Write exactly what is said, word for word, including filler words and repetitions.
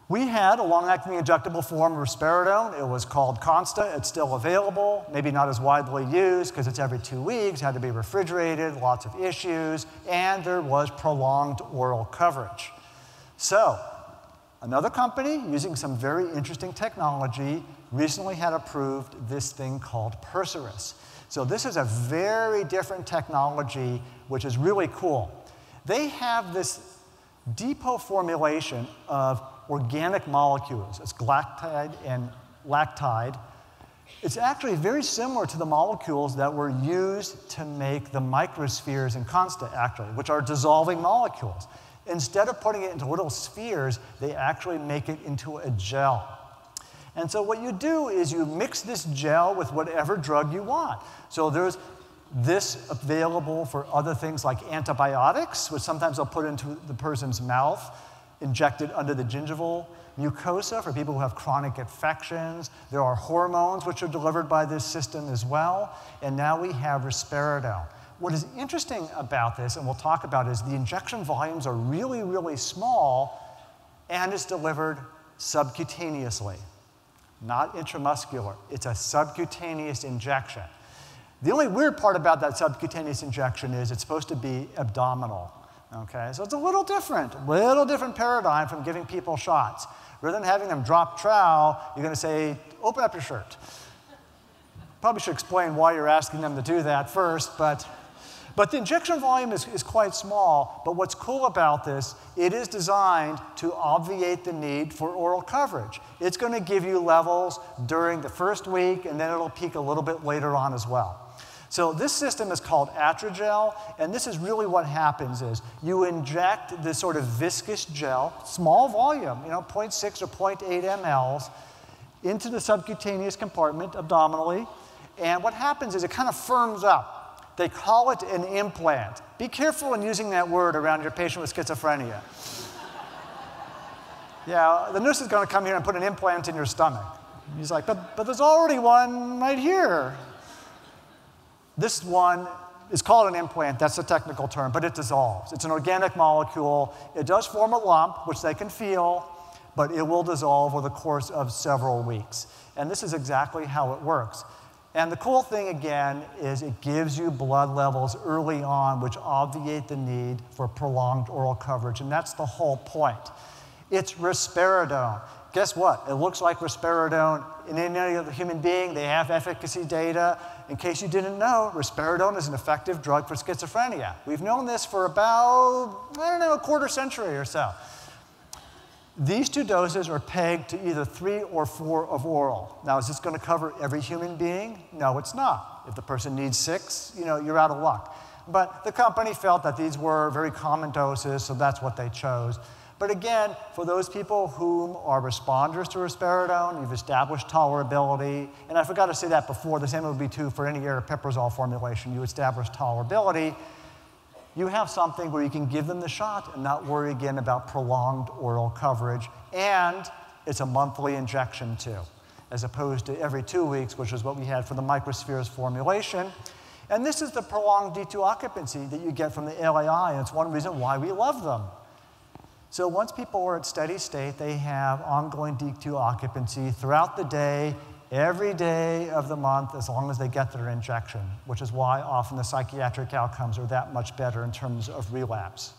We had a long-acting injectable form of risperidone. It was called Consta. It's still available, maybe not as widely used because it's every two weeks, had to be refrigerated, lots of issues, and there was prolonged oral coverage. So, another company using some very interesting technology recently had approved this thing called Perseris. So this is a very different technology, which is really cool. They have this depot formulation of organic molecules. It's galactide and lactide. It's actually very similar to the molecules that were used to make the microspheres in Consta, actually, which are dissolving molecules. Instead of putting it into little spheres, they actually make it into a gel. And so what you do is you mix this gel with whatever drug you want. So there's this available for other things like antibiotics, which sometimes they'll put into the person's mouth, injected under the gingival mucosa for people who have chronic infections. There are hormones which are delivered by this system as well. And now we have risperidone. What is interesting about this, and we'll talk about, is the injection volumes are really, really small, and it's delivered subcutaneously, not intramuscular. It's a subcutaneous injection. The only weird part about that subcutaneous injection is it's supposed to be abdominal. Okay, so it's a little different, little different paradigm from giving people shots. Rather than having them drop trowel, you're going to say, open up your shirt. Probably should explain why you're asking them to do that first, but, but the injection volume is, is quite small. But what's cool about this, it is designed to obviate the need for oral coverage. It's going to give you levels during the first week, and then it'll peak a little bit later on as well. So this system is called Atrigel, and this is really what happens is you inject this sort of viscous gel, small volume, you know, zero point six or zero point eight milliliters, into the subcutaneous compartment abdominally, and what happens is it kind of firms up. They call it an implant. Be careful in using that word around your patient with schizophrenia. Yeah, the nurse is going to come here and put an implant in your stomach. He's like, but, but there's already one right here. This one is called an implant, that's the technical term, but it dissolves. It's an organic molecule. It does form a lump, which they can feel, but it will dissolve over the course of several weeks. And this is exactly how it works. And the cool thing, again, is it gives you blood levels early on, which obviate the need for prolonged oral coverage, and that's the whole point. It's risperidone. Guess what? It looks like risperidone in any other human being. They have efficacy data. In case you didn't know, risperidone is an effective drug for schizophrenia. We've known this for about, I don't know, a quarter century or so. These two doses are pegged to either three or four of oral. Now, is this going to cover every human being? No, it's not. If the person needs six, you know, you're out of luck. But the company felt that these were very common doses, so that's what they chose. But again, for those people whom are responders to risperidone, you've established tolerability, and I forgot to say that before, the same would be true for any aripiprazole formulation. You establish tolerability. You have something where you can give them the shot and not worry again about prolonged oral coverage, and it's a monthly injection too, as opposed to every two weeks, which is what we had for the microspheres formulation. And this is the prolonged D two occupancy that you get from the L A I, and it's one reason why we love them. So once people are at steady state, they have ongoing D two occupancy throughout the day, every day of the month, as long as they get their injection, which is why often the psychiatric outcomes are that much better in terms of relapse.